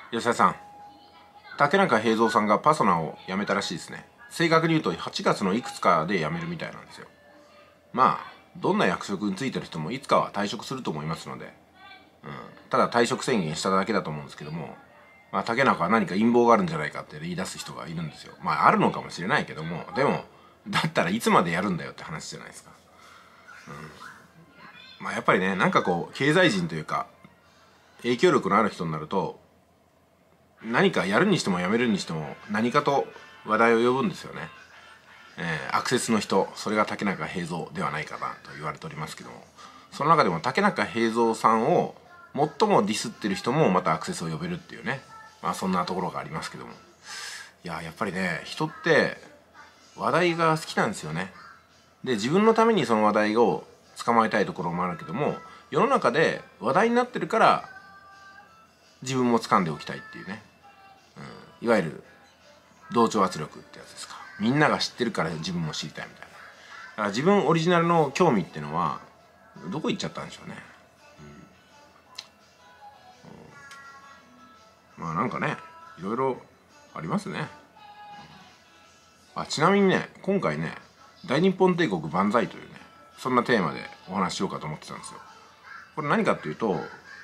吉田さん、竹中平蔵さんがパソナを辞めたらしいですね。正確に言うと8月のいくつかで辞めるみたいなんですよ。まあどんな役職についてる人もいつかは退職すると思いますので、ただ退職宣言しただけだと思うんですけども、竹中は何か陰謀があるんじゃないかって言い出す人がいるんですよ。あるのかもしれないけども、でもだったらいつまでやるんだよって話じゃないですか。やっぱりね、なんかこう経済人というか影響力のある人になると、何かやるにしてもやめるにしても何かと話題を呼ぶんですよね。アクセスの人、それが竹中平蔵ではないかなと言われておりますけども、その中でも竹中平蔵さんを最もディスってる人もまたアクセスを呼べるっていうね、そんなところがありますけども、やっぱりね、人って話題が好きなんですよね。で、自分のためにその話題を捕まえたいところもあるけども、世の中で話題になってるから自分も掴んでおきたいっていうね、いわゆる同調圧力ってやつですか。みんなが知ってるから自分も知りたいみたいな。だから自分オリジナルの興味っていうのはどこ行っちゃったんでしょうね。なんかね、いろいろありますね。ちなみにね、今回ね、大日本帝国万歳というね、そんなテーマでお話ししようかと思ってたんですよ。これ何かっていうと、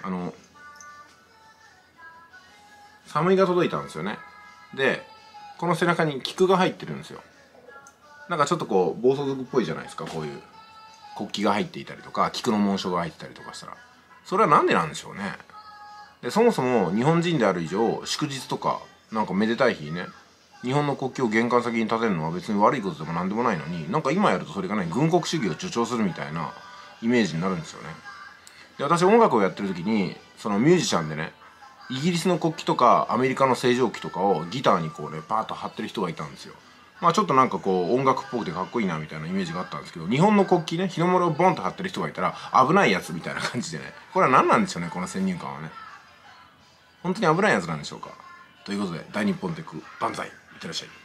サムイが届いたんですよね。で、この背中に菊が入ってるんですよ。なんかちょっとこう暴走族っぽいじゃないですか。こういう国旗が入っていたりとか、菊の紋章が入ってたりとかしたら、それはなんでなんでしょうね。で、そもそも日本人である以上、祝日とかなんかめでたい日にね、日本の国旗を玄関先に立てるのは別に悪いことでもなんでもないのに、なんか今やるとそれがね、軍国主義を助長するみたいなイメージになるんですよね。で、私音楽をやってる時に、そのミュージシャンでね、イギリスの国旗とかアメリカの星条旗とかをギターにこうねパーッと貼ってる人がいたんですよ。ちょっとなんかこう音楽っぽくてかっこいいなみたいなイメージがあったんですけど、日本の国旗ね、日の丸をボンと貼ってる人がいたら危ないやつみたいな感じでね、これは何なんでしょうね、この先入観はね。本当に危ないやつなんでしょうか。ということで大日本テク万歳、いってらっしゃい。